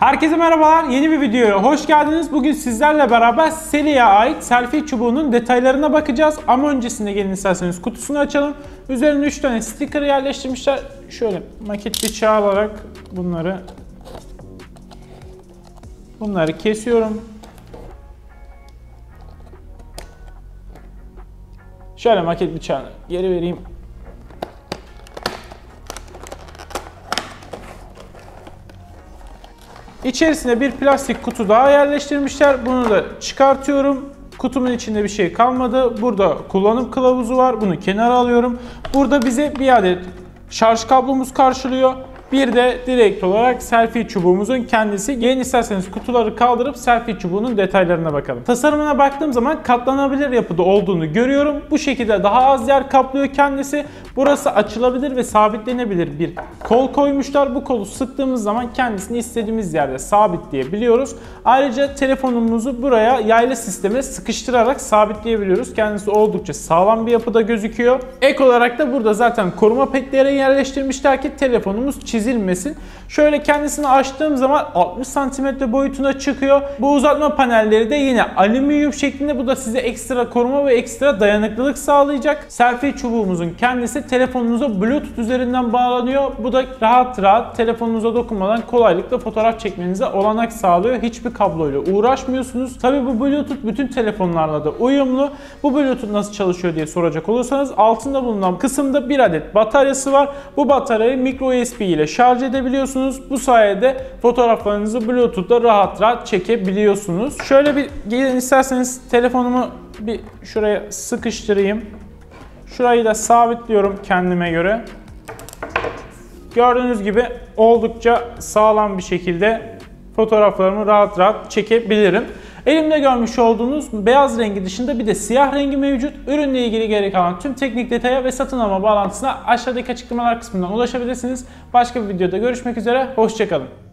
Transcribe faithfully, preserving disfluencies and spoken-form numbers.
Herkese merhabalar, yeni bir videoya hoş geldiniz. Bugün sizlerle beraber Celia'ya ait selfie çubuğunun detaylarına bakacağız. Ama öncesinde gelin isterseniz kutusunu açalım. Üzerine üç tane sticker yerleştirmişler. Şöyle maket bıçağı alarak bunları bunları kesiyorum. Şöyle maket bıçağını geri vereyim. İçerisine bir plastik kutu daha yerleştirmişler. Bunu da çıkartıyorum. Kutumun içinde bir şey kalmadı. Burada kullanım kılavuzu var. Bunu kenara alıyorum. Burada bize bir adet şarj kablomuz karşılıyor. Bir de direkt olarak selfie çubuğumuzun kendisi. Gelin isterseniz kutuları kaldırıp selfie çubuğunun detaylarına bakalım. Tasarımına baktığım zaman katlanabilir yapıda olduğunu görüyorum. Bu şekilde daha az yer kaplıyor kendisi. Burası açılabilir ve sabitlenebilir bir kol koymuşlar. Bu kolu sıktığımız zaman kendisini istediğimiz yerde sabitleyebiliyoruz. Ayrıca telefonumuzu buraya yaylı sisteme sıkıştırarak sabitleyebiliyoruz. Kendisi oldukça sağlam bir yapıda gözüküyor. Ek olarak da burada zaten koruma petleri yerleştirmişler ki telefonumuz çizilmesin. Çizilmesin. Şöyle kendisini açtığım zaman altmış santimetre boyutuna çıkıyor. Bu uzatma panelleri de yine alüminyum şeklinde. Bu da size ekstra koruma ve ekstra dayanıklılık sağlayacak. Selfie çubuğumuzun kendisi telefonunuza Bluetooth üzerinden bağlanıyor. Bu da rahat rahat telefonunuza dokunmadan kolaylıkla fotoğraf çekmenize olanak sağlıyor. Hiçbir kabloyla uğraşmıyorsunuz. Tabii bu Bluetooth bütün telefonlarla da uyumlu. Bu Bluetooth nasıl çalışıyor diye soracak olursanız altında bulunan kısımda bir adet bataryası var. Bu bataryayı micro U S B ile şarj edebiliyorsunuz. Bu sayede fotoğraflarınızı Bluetooth'ta rahat rahat çekebiliyorsunuz. Şöyle bir gelin isterseniz telefonumu bir şuraya sıkıştırayım. Şurayı da sabitliyorum kendime göre. Gördüğünüz gibi oldukça sağlam bir şekilde fotoğraflarımı rahat rahat çekebilirim. Elimde görmüş olduğunuz beyaz rengi dışında bir de siyah rengi mevcut. Ürünle ilgili geri kalan tüm teknik detaya ve satın alma bağlantısına aşağıdaki açıklamalar kısmından ulaşabilirsiniz. Başka bir videoda görüşmek üzere, hoşça kalın.